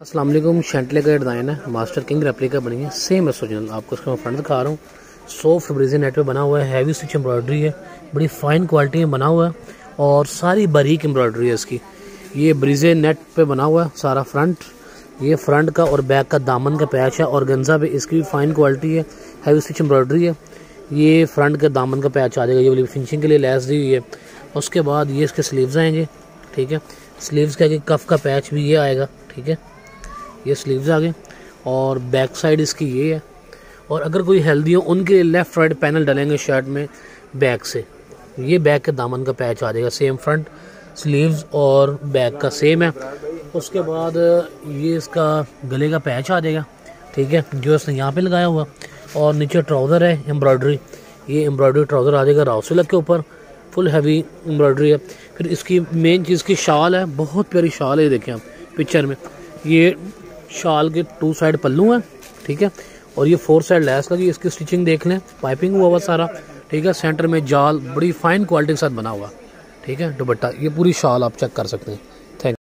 अस्सलाम वालेकुम। शैंटले का डिज़ाइन है, मास्टर किंग रेप्लिका बनी है, सेम एस ओरिजिनल। आपको इसका मैं फ्रंट दिखा रहा हूँ। सॉफ्ट ब्रीजे नेट पे बना हुआ है, हैवी स्टिच एम्ब्रॉयडरी है, बड़ी फाइन क्वालिटी में बना हुआ है और सारी बारीक एम्ब्रॉयडरी है इसकी। ये ब्रीजे नेट पे बना हुआ है सारा फ्रंट। ये फ्रंट का और बैक का दामन का पैच है और गंजा पे इसकी भी फाइन क्वालिटी है, हैवी स्टिच एम्ब्रॉयडरी है। ये फ्रंट के दामन का पैच आ जाएगा, ये वाली फिनिशिंग के लिए लैस दी हुई है। उसके बाद ये इसके स्लीव्स आएंगे, ठीक है। स्लीव्स के आगे कफ का पैच भी ये आएगा, ठीक है। ये स्लीव्स आ गए और बैक साइड इसकी ये है। और अगर कोई हेल्दी हो उनके लेफ़्ट राइट पैनल डालेंगे शर्ट में बैक से। ये बैक के दामन का पैच आ जाएगा, सेम फ्रंट स्लीव्स और बैक का सेम है। उसके बाद ये इसका गले का पैच आ जाएगा, ठीक है, जो इसने यहाँ पे लगाया हुआ। और नीचे ट्राउज़र है एम्ब्रॉयडरी, ये एम्ब्रॉयडरी ट्राउज़र आ जाएगा राउसिलक के ऊपर, फुल हैवी एम्ब्रॉयडरी है। फिर इसकी मेन चीज़ की शाल है, बहुत प्यारी शाल है, ये देखें आप पिक्चर में। ये शाल के 2 साइड पल्लू हैं, ठीक है, और ये 4 साइड लैस लगी। इसकी स्टिचिंग देख लें, पाइपिंग हुआ सारा, ठीक है। सेंटर में जाल बड़ी फाइन क्वालिटी के साथ बना हुआ, ठीक है। दुपट्टा ये पूरी शाल आप चेक कर सकते हैं।